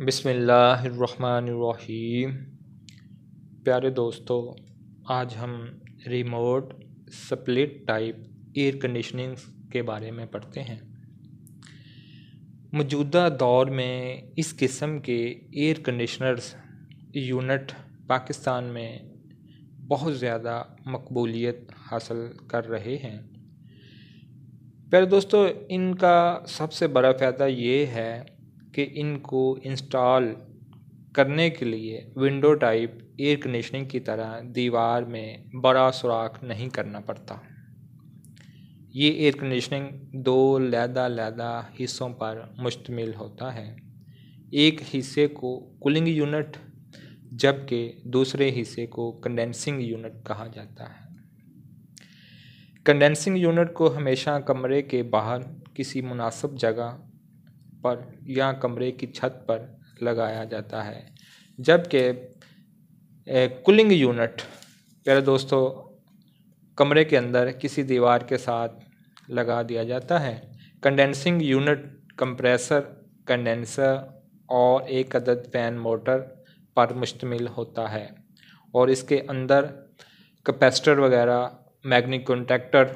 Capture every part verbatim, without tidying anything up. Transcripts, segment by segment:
बिस्मिल्लाहिर्रहमानिर्रहीम। प्यारे दोस्तों, आज हम remote split type air conditioning के बारे में पढ़ते हैं। मौजूदा दौर में इस किस्म के एयर कंडीशनर्स यूनिट पाकिस्तान में बहुत ज़्यादा मकबूलियत हासिल कर रहे हैं। प्यारे दोस्तों, इनका सबसे बड़ा फ़ायदा ये है कि इनको इंस्टॉल करने के लिए विंडो टाइप एयर कंडीशनिंग की तरह दीवार में बड़ा सुराख नहीं करना पड़ता। ये एयर कंडीशनिंग दो लहदा-लहदा हिस्सों पर मुश्तमिल होता है। एक हिस्से को कूलिंग यूनिट जबकि दूसरे हिस्से को कंडेंसिंग यूनिट कहा जाता है। कंडेंसिंग यूनिट को हमेशा कमरे के बाहर किसी मुनासिब जगह पर या कमरे की छत पर लगाया जाता है, जबकि कूलिंग यूनिट प्यारे दोस्तों कमरे के अंदर किसी दीवार के साथ लगा दिया जाता है। कंडेंसिंग यूनिट कंप्रेसर, कंडेंसर और एक अदद फैन मोटर पर मुश्तमिल होता है और इसके अंदर कैपेसिटर वगैरह, मैग्नेटिक कॉन्टैक्टर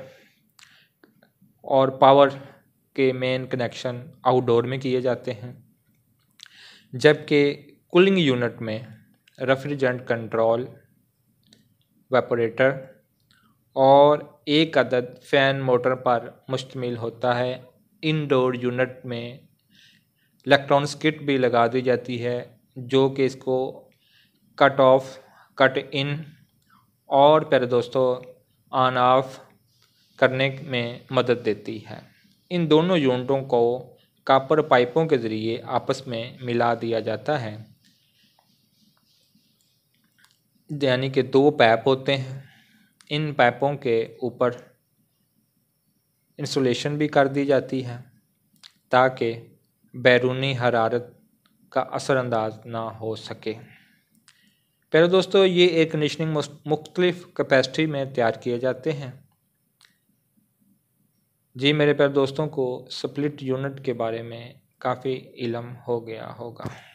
और पावर के मेन कनेक्शन आउटडोर में किए जाते हैं, जबकि कूलिंग यूनिट में रेफ्रिजरेंट कंट्रोल, वेपोरेटर और एक अदद फ़ैन मोटर पर मुश्तमिल होता है। इनडोर यूनिट में इलेक्ट्रॉनिक्स किट भी लगा दी जाती है जो कि इसको कट ऑफ, कट इन और प्यारे दोस्तों ऑन ऑफ करने में मदद देती है। इन दोनों यूनिटों को कॉपर पाइपों के ज़रिए आपस में मिला दिया जाता है, यानी कि दो पाइप होते हैं। इन पाइपों के ऊपर इंसुलेशन भी कर दी जाती है ताकि बैरूनी हरारत का असरअंदाज ना हो सके। प्यारे दोस्तों, ये एयर कंडीशनिंग मुख्तलिफ कैपेसिटी में तैयार किए जाते हैं। जी मेरे प्यारे दोस्तों को स्प्लिट यूनिट के बारे में काफ़ी इल्म हो गया होगा।